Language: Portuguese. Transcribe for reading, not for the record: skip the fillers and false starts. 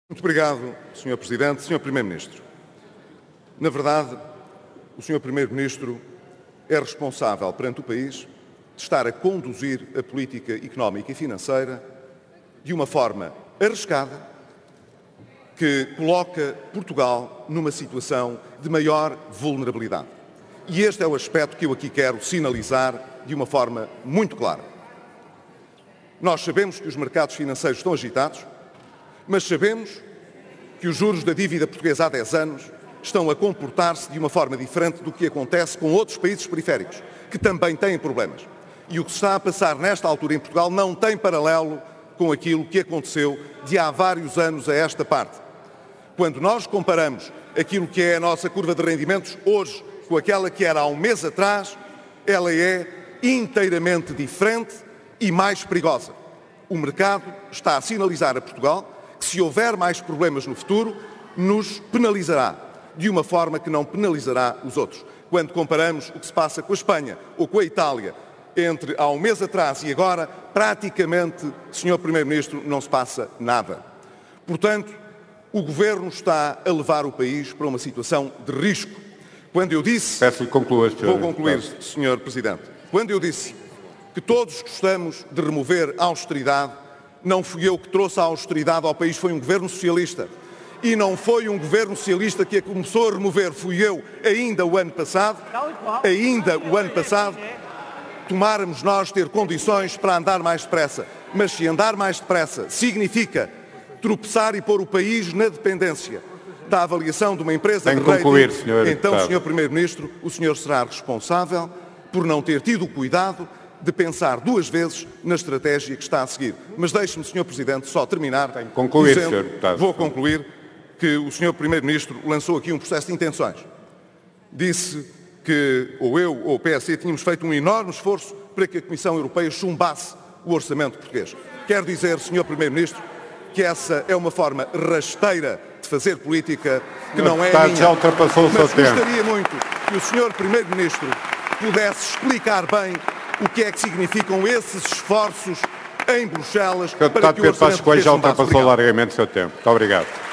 Muito obrigado, Sr. Presidente. Sr. Primeiro-Ministro, na verdade, o Sr. Primeiro-Ministro é responsável perante o país de estar a conduzir a política económica e financeira de uma forma arriscada que coloca Portugal numa situação de maior vulnerabilidade. E este é o aspecto que eu aqui quero sinalizar de uma forma muito clara. Nós sabemos que os mercados financeiros estão agitados, mas sabemos que os juros da dívida portuguesa há 10 anos estão a comportar-se de uma forma diferente do que acontece com outros países periféricos, que também têm problemas. E o que se está a passar nesta altura em Portugal não tem paralelo com aquilo que aconteceu de há vários anos a esta parte. Quando nós comparamos aquilo que é a nossa curva de rendimentos hoje com aquela que era há um mês atrás, ela é inteiramente diferente e mais perigosa. O mercado está a sinalizar a Portugal que, se houver mais problemas no futuro, nos penalizará de uma forma que não penalizará os outros. Quando comparamos o que se passa com a Espanha ou com a Itália entre há um mês atrás e agora, praticamente, Sr. Primeiro-Ministro, não se passa nada. Portanto, o Governo está a levar o país para uma situação de risco. Quando eu disse... Peço-lhe que conclua, Sr. Vou concluir, Sr. Presidente. Quando eu disse que todos gostamos de remover a austeridade, não fui eu que trouxe a austeridade ao país, foi um governo socialista. E não foi um governo socialista que a começou a remover, fui eu, ainda o ano passado, tomáramos nós ter condições para andar mais depressa. Mas se andar mais depressa significa tropeçar e pôr o país na dependência da avaliação de uma empresa de rating, então, Sr. Primeiro-Ministro, o senhor será responsável por não ter tido o cuidado de pensar duas vezes na estratégia que está a seguir. Mas deixe-me, Sr. Presidente, só terminar dizendo, vou concluir, que o Sr. Primeiro-Ministro lançou aqui um processo de intenções. Disse que ou eu ou o PSD tínhamos feito um enorme esforço para que a Comissão Europeia chumbasse o orçamento português. Quero dizer, Sr. Primeiro-Ministro, que essa é uma forma rasteira de fazer política que não é minha. Já ultrapassou o seu tempo. Mas gostaria muito que o Sr. Primeiro-Ministro pudesse explicar bem o que é que significam esses esforços em Bruxelas para que o orçamento português já ultrapassou largamente o seu tempo. Muito obrigado.